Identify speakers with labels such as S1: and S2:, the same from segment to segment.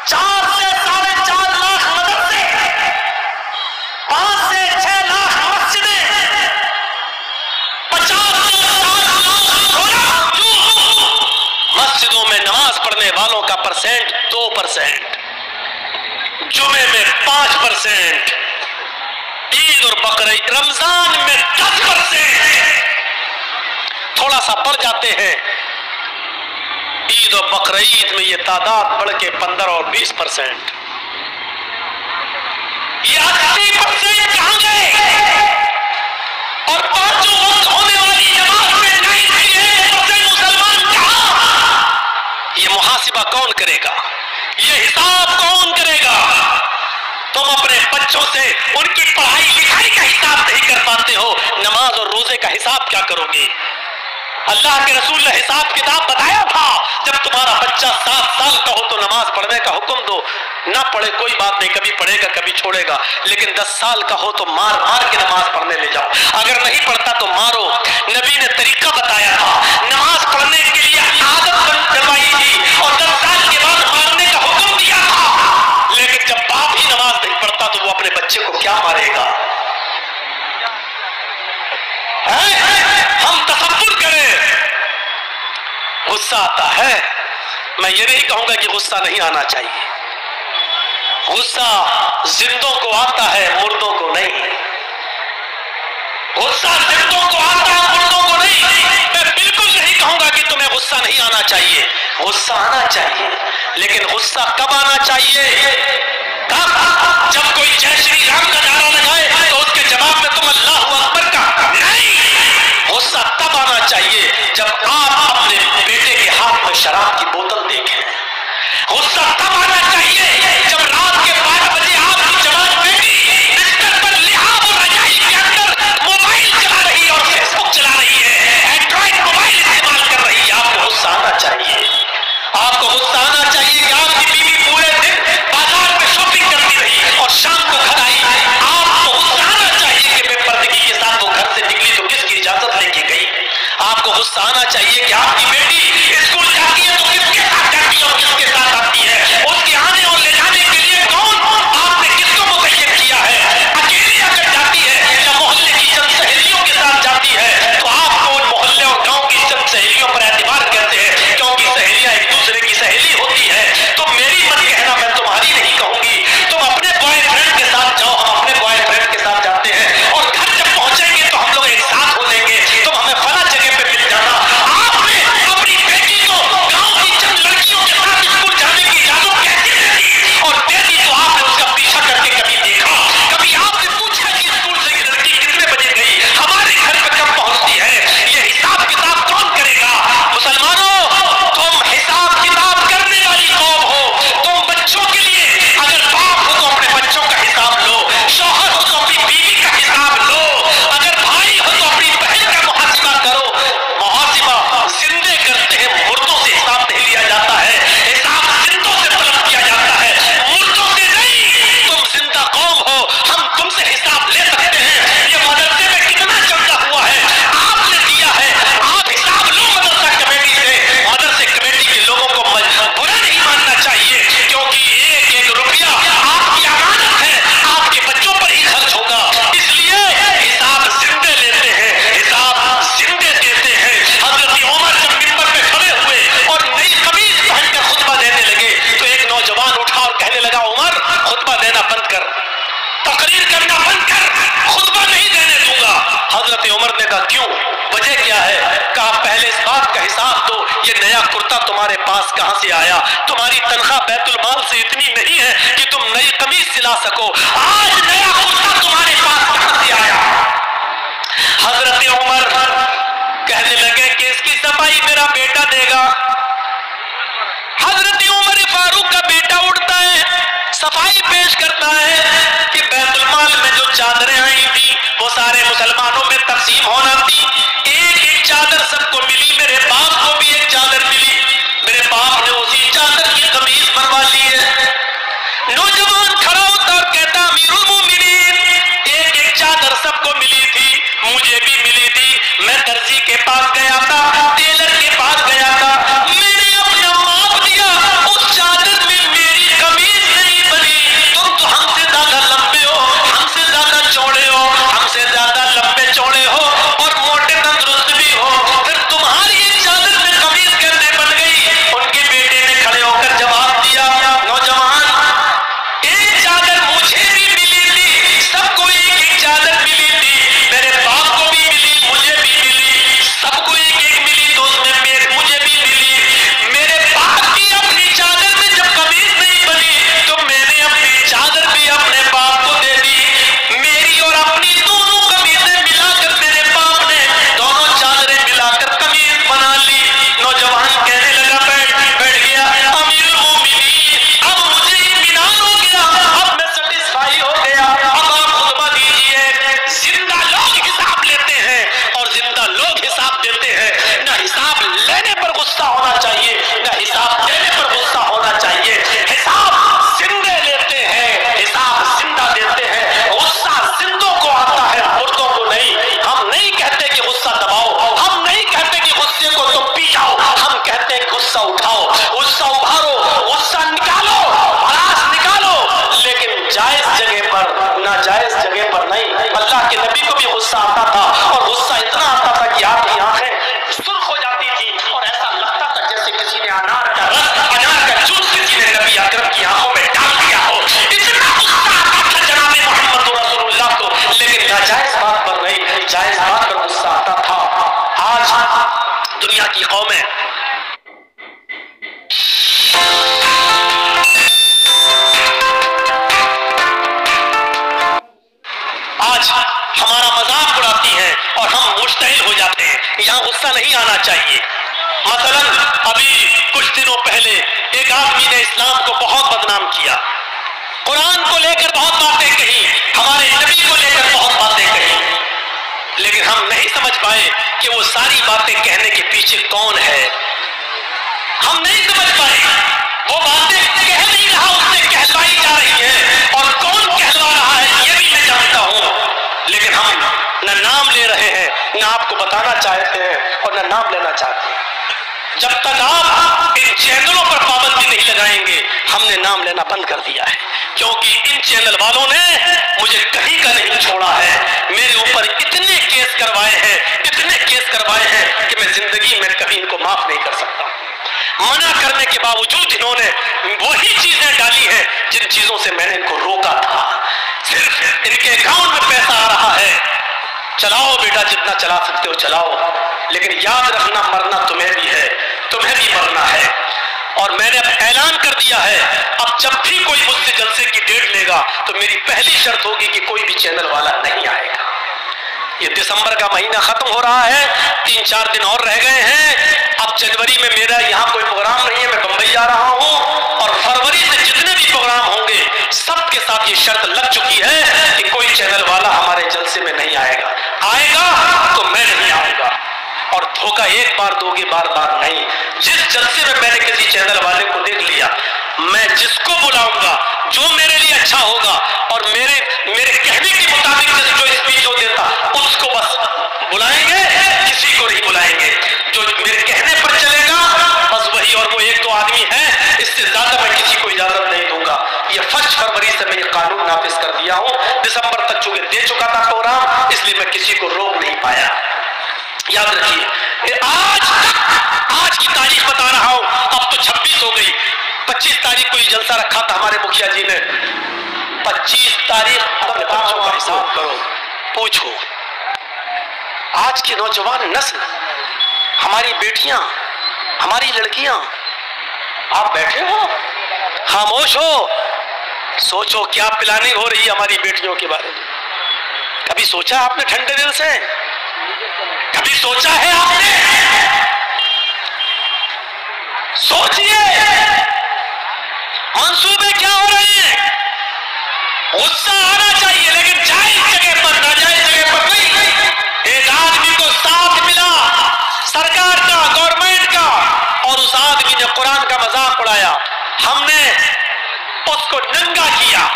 S1: 4 से 4.5 लाख मदरसे, 5 से 6 लाख मस्जिदें, 50 से 60 लाख मस्जिदों में नमाज पढ़ने वालों का परसेंट 2%, जुमे में 5%, ईद और बकरीद रमजान में 10%, थोड़ा सा बढ़ जाते हैं ईद और बकरीद में ये तादाद बढ़ के 15 और 20%, ये 80% कहां गए? और पांचों वक्त होने वाली नमाज में 98% मुसलमान कहां? ये मुहासिबा कौन करेगा? ये हिसाब कौन करेगा? तुम अपने बच्चों से उनकी पढ़ाई लिखाई का हिसाब नहीं कर पाते हो, नमाज और रोजे का हिसाब क्या करोगे? अल्लाह के रसूल ने हिसाब किताब बताया था, जब तुम्हारा बच्चा 7 साल का हो तो नमाज पढ़ने का हुक्म दो, ना पढ़े कोई बात नहीं, कभी पढ़ेगा कभी छोड़ेगा, लेकिन 10 साल का हो तो मार मार के नमाज पढ़ने ले जाओ, अगर नहीं पढ़ता तो मारो। नबी ने तरीका बताया था, नमाज पढ़ने के लिए आदत करवाई थी और 10 साल के बाद मारने का हुक्म दिया था, लेकिन जब बाप ही नमाज नहीं पढ़ता तो वो अपने बच्चे को क्या मारेगा? हम तसव्वुर करें, गुस्सा आता है, मैं ये नहीं कहूंगा कि गुस्सा नहीं आना चाहिए, गुस्सा जिंदों को आता है, मुर्दों को नहीं। गुस्सा जिंदों को आता है, मुर्दों को नहीं। मैं बिल्कुल नहीं कहूंगा कि तुम्हें गुस्सा नहीं आना चाहिए, गुस्सा आना चाहिए, लेकिन गुस्सा कब आना चाहिए? कब? जब कोई जय श्री राम का नारा लगाए तो उसके जवाब में तुम अल्लाहु अकबर का नहीं। गुस्सा तब आना चाहिए जब आप अपने बेटे के हाथ में शराब की बोतल देखें। गुस्सा तब आना चाहिए जब रात के 12 बजे आपकी जवान बेटी बिस्तर पर लिहाफ और रजाई के अंदर मोबाइल चला रही है और फेसबुक चला रही है, एंड्रॉइड मोबाइल इस्तेमाल कर रही है। आपको गुस्सा आना चाहिए, आपको गुस्सा आना चाहिए कि आपकी बीवी पूरे दिन बाजार में शॉपिंग करती रही और शाम को घर आई। आपको गुस्सा आना चाहिए कि बेपर्दगी के साथ वो घर से निकली तो किसकी इजाजत लेके गई। आपको गुस्सा आना चाहिए कि आपकी बेटी स्कूल जाती है तो किसके साथ जाती है और किसके साथ आती है, उसके आने और ले जाने के लिए कौन, आपने किसको मुतय्यन किया है। अकेली अगर जाती है या मोहल्ले की चंद सहेलियों के साथ जाती है तो आपको उन मोहल्ले और गांव की चंद सहेलियों पर एतबार करते हैं, क्योंकि सहेलियां एक दूसरे की सहेली होती है। तो मेरी मत कहना, मैं तुम्हारी नहीं कहूंगी। तुम अपने बॉयफ्रेंड के साथ जाओ, हम अपने बॉयफ्रेंड के साथ जाते हैं और घर जब पहुंचेंगे तो हम लोग एक साथ हो लेंगे, तुम हमें फला जगह पे मिल जाना। आपने अपनी बेटी को गांव की चंद लड़कियों के साथ स्कूल जाने की इजाजत कैसे दे दी? और दे दी तो आपने उसका पीछा करके कभी देखा? कभी आपने पूछा कि स्कूल से ये लड़की कितने बजे गई, हमारे घर पे कब पहुंचती है? ये हिसाब किताब कौन करेगा? मुसलमानों, तुम हिसाब किताब करने वाली कौम हो। तुम बच्चों के लिए अगर बाप हो तो अपने बच्चों का हिसाब लो, शौहर हो तो अपनी बीवी का हिसाब लो, अगर भाई हो तो अपनी बहन का मुहासिबा करो। मुहासिबा जिंदे करते हैं, मुर्दों से हिसाब नहीं लिया जाता है, हिसाब जिंदों से तलब किया जाता है, मुर्दों से नहीं। तुम जिंदा कौम हो, हम तुमसे हिसाब ले सकते हैं। ये मदरसे में कितना चंदा हुआ है आपने दिया है, आप हिसाब लो मदरसा कमेटी से। मदरसे कमेटी के लोगों को बुरा नहीं मानना चाहिए, क्योंकि एक एक रुपया आपकी अमानत है, आपके बच्चों पर ही खर्च होगा, इसलिए हिसाब जिंदे लेते हैं, हिसाब जिंदे देते हैं। हजरत उमर जब मिंबर पे खड़े हुए और नई कमीज पहनकर खुतबा देने लगे तो एक नौजवान उठा और कहने लगा, उमर खुतबा देना बंद कर, तकरीर करना बंद कर, खुतबा नहीं देने दूंगा। हजरत उमर ने कहा, क्यों, वजह क्या है? कहा, पहले इस बात का हिसाब दो, ये नया कुर्ता तुम्हारे पास कहां से आया? तुम्हारी तनख्वाह बैतुल माल से इतनी नहीं है कि तुम नई कमीज सिला सको, आज नया कुर्ता तुम्हारे पास कहां से आया? हजरत उमर कहने लगे कि इसकी सफाई मेरा बेटा देगा। हजरत उमर फारूक का बेटा उठता है, सफाई पेश करता है कि बैतुल माल में जो चादरें आई थी वो सारे मुसलमानों में तकसीम होना थी, एक एक चादर सबको मिली, मेरे बाप को भी एक चादर मिली, मेरे बाप ने उसी चादर की कमीज बनवा ली है। नौजवान खड़ा होता और कहता, अमीरुल मोमिनीन, एक एक चादर सबको मिली थी, मुझे भी मिली थी, मैं दर्जी के पास गया था, टेलर के पास गया था, मैंने अपना माप दिया, उस चादर में मेरी कमीज अनार का रस, अनार का जूस किसी ने नबी अकरम की आंखों में डाल दिया हो, इतना गुस्सा आता था जनाब मोहम्मद रसूलुल्लाह को, लेकिन नाजायज बात पर नहीं, जायज बात पर गुस्सा आता था। आज दुनिया की कौमें आज हमारा मजाक उड़ाती हैं और हम मुश्तइल हो जाते हैं। यहाँ गुस्सा नहीं आना चाहिए। मसलन अभी कुछ दिनों पहले एक आदमी ने इस्लाम को बहुत बदनाम किया, कुरान को लेकर बहुत बातें कही, हमारे नबी को लेकर बहुत बातें कही, लेकिन हम नहीं समझ पाए कि वो सारी बातें कहने के पीछे कौन है। हम नहीं समझ पाए वो बातें कह नहीं रहा, उससे कहलाई जा रही है, और कौन कहलवा रहा है ये भी मैं जानता हूं, लेकिन हम न नाम ले रहे हैं, न आपको बताना चाहते हैं और न नाम लेना चाहते हैं। जब तक आप इन चैनलों पर पाबंदी नहीं लगाएंगे, हमने नाम लेना बंद कर दिया है, क्योंकि इन चैनल वालों ने मुझे कहीं का नहीं छोड़ा है। मेरे ऊपर इतने केस करवाए हैं, इतने केस करवाए हैं कि मैं जिंदगी में कभी इनको माफ नहीं कर सकता। मना करने के बावजूद इन्होंने वही चीजें डाली हैं जिन चीजों से मैंने इनको रोका था। सिर्फ इनके अकाउंट में पैसा आ रहा है, चलाओ बेटा जितना चला सकते हो चलाओ, लेकिन याद रखना मरना तुम्हें भी है, तुम्हें भी मरना है। और मैंने अब ऐलान कर दिया है, अब जब भी कोई मुझसे जलसे की डेट लेगा तो मेरी पहली शर्त होगी कि कोई भी चैनल वाला नहीं आएगा। ये दिसंबर का महीना खत्म हो रहा है, 3-4 दिन और रह गए हैं। अब जनवरी में मेरा यहाँ कोई प्रोग्राम नहीं है, मैं बंबई जा रहा हूँ, और फरवरी से जितने भी प्रोग्राम होंगे सबके साथ ये शर्त लग चुकी है कि कोई चैनल वाला हमारे जलसे में नहीं आएगा। आएगा तो मैं नहीं आऊंगा। और धोखा एक बार दोगे, बार बार नहीं। जिस जलसे में मैंने किसी चैनल वाले को देख लिया, मैं जिसको बुलाऊंगा जो मेरे लिए अच्छा होगा और मेरे कहने के मुताबिक जो स्पीच हो देता उसको बस बुलाएंगे, किसी को नहीं बुलाएंगे। जो मेरे कहने पर चलेगा बस वही, और वो 1-2 आदमी है, इससे ज्यादा मैं किसी को इजाजत नहीं दूंगा। ये 1 फरवरी से मैं ये कानून नाफिज कर दिया हूँ। दिसंबर तक चूंकि दे चुका था प्रोग्राम, इसलिए मैं किसी को रोक नहीं पाया। याद रखिए, आज की तारीख बता रहा हूं, अब तो 26 हो गई। 25 तारीख को ये जलसा रखा था हमारे मुखिया जी ने। 25 तारीख अपने बच्चों का हिसाब करो, पूछो। आज की नौजवान नस्ल, हमारी बेटियां, हमारी लड़कियां, आप बैठे हो खामोश हो, सोचो क्या प्लानिंग हो रही है हमारी बेटियों के बारे में। कभी सोचा आपने ठंडे दिल से? कभी सोचा है आपने? सोचिए मंसूबे क्या हो रहे हैं। गुस्सा आना चाहिए, लेकिन जायज जगह पर, नाजायज जगह पर नहीं। एक आदमी को साथ मिला सरकार का, गवर्नमेंट का, और उस आदमी ने कुरान का मजाक उड़ाया, हमने उसको नंगा किया।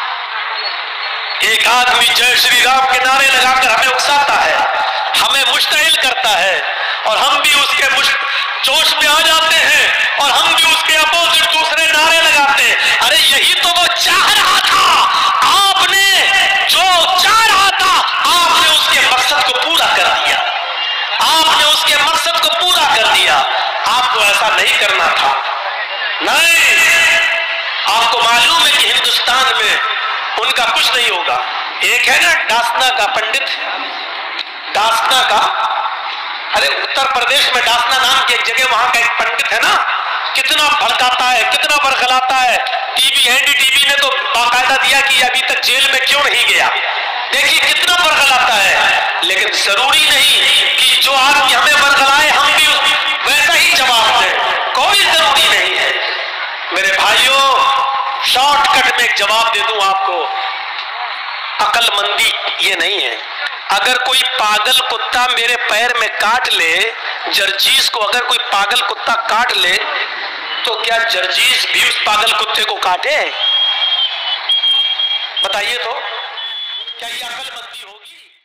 S1: एक आदमी जय श्री राम के नारे लगाकर हमें उकसाता है, हमें मुश्तइल करता है, और हम भी उसके जोश में आ जाते हैं और हम भी उसके अपोजिट दूसरे नारे लगाते हैं। अरे यही तो वो चाह रहा था, आपने जो चाह रहा था आपने उसके मकसद को पूरा कर दिया, आपने उसके मकसद को पूरा कर दिया। आपको ऐसा नहीं करना था। नहीं, आपको मालूम है कि हिंदुस्तान में उनका कुछ नहीं होगा। एक है ना डासना का पंडित, डासना का, अरे उत्तर प्रदेश में डासना नाम की एक जगह, वहां का एक पंडित है ना, कितना भड़काता है, कितना बरगलाता है। टीवी, एनडीटीवी ने तो बाकायदा दिया कि अभी तक जेल में क्यों नहीं गया। देखिए कितना बरगलाता है, लेकिन जरूरी नहीं कि जो आदमी हमें बरगलाए हम भी वैसा ही जवाब दें, कोई जरूरी नहीं है। मेरे भाइयों, शॉर्टकट में एक जवाब दे दूं आपको, अक्लमंदी ये नहीं है। अगर कोई पागल कुत्ता मेरे पैर में काट ले, जर्जीस को अगर कोई पागल कुत्ता काट ले, तो क्या जर्जीस भी उस पागल कुत्ते को काटे? बताइए तो, क्या ये अक्लमंदी होगी?